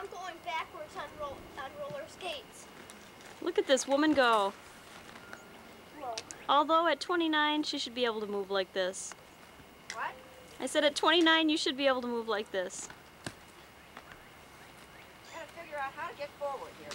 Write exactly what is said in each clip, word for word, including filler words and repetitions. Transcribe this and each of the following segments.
I'm going backwards on, roll, on roller skates. Look at this woman go. Whoa. Although at twenty-nine, she should be able to move like this. What? I said at twenty-nine, you should be able to move like this. I gotta figure out how to get forward here.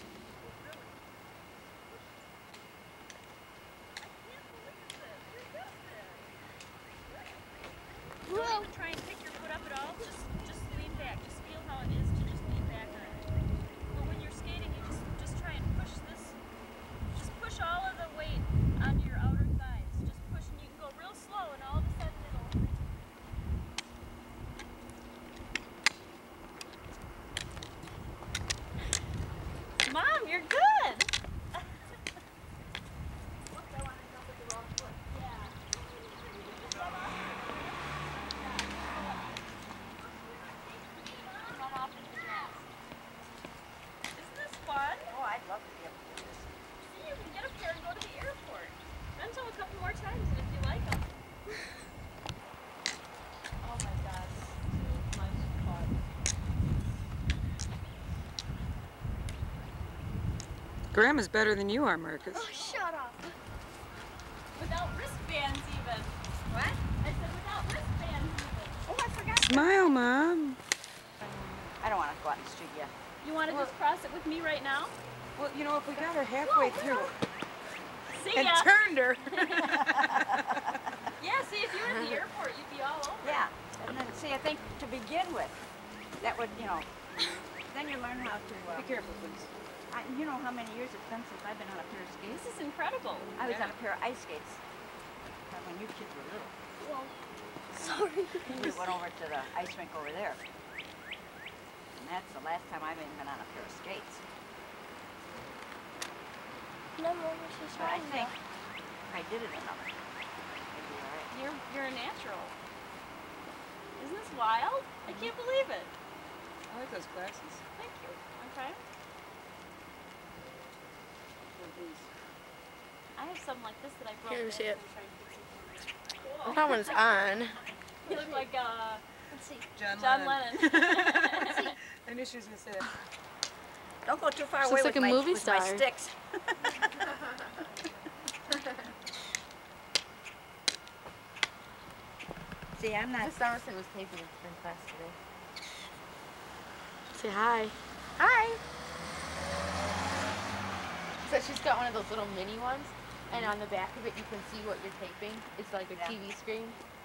Don't even try and pick your foot up at all. Just, just lean back. Just feel how it is to just lean back on it. But when you're skating, you just, just try and push this. Just push all of the weight onto your outer thighs. Just push, and you can go real slow, and all of a sudden it'll. Mom, you're good. Oh, I'd love to be able to do this. See, you can get up here and go to the airport. Rent them a couple more times, and if you like them. Oh my God, too much fun. Grandma's better than you are, Marcus. Oh, shut up. Without wristbands, even. What? I said without wristbands, even. Oh, I forgot. Smile, Mom. I don't want to go out in the street yet. You want to Well- just cross it with me right now? Well, you know, if we got her halfway through See and ya. turned her. Yeah, see, if you were at the airport, you'd be all over. Yeah. And then, see, I think to begin with, that would, you know, then you learn how to. Uh, Be careful, please. I, you know how many years it's been since I've been on a pair of skates? This is incredible. I was Yeah. on a pair of ice skates uh, when you kids were little. Whoa. Sorry. We went over to the ice rink over there. And that's the last time I've even been on a pair of skates. No more she's But I right think now. if I did it enough, I'd be all right. You're, you're a natural. Isn't this wild? I can't believe it. I like those glasses. Thank you. Okay. I have something like this that I broke. Here, in. see it. I'm trying to fix it. Well, that one's on. You look like uh, Let's see. John, John Lennon. Lennon. I knew she was going to say that. Don't go too far She away looks with, like a my, movie with my star. sticks. See, I'm not. Miss Emerson was taping it in class today. Say hi. Hi! So she's got one of those little mini ones, and on the back of it you can see what you're taping. It's like a Yeah. T V screen.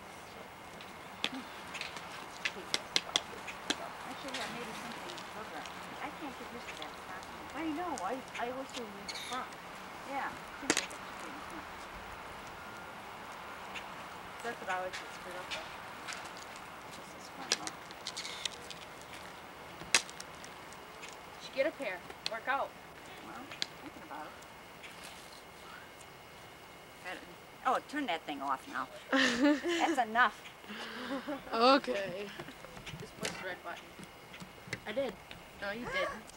Actually, I made something further. I can't get used to that top. I know. I I always do read the front. Yeah. I think I should do the front. That's what I always get screwed up with. Just this front, though. Should get a pair. Work out. Well, thinking about it. Oh, turn that thing off now. That's enough. Okay. Just push the red button. I did. No, you didn't.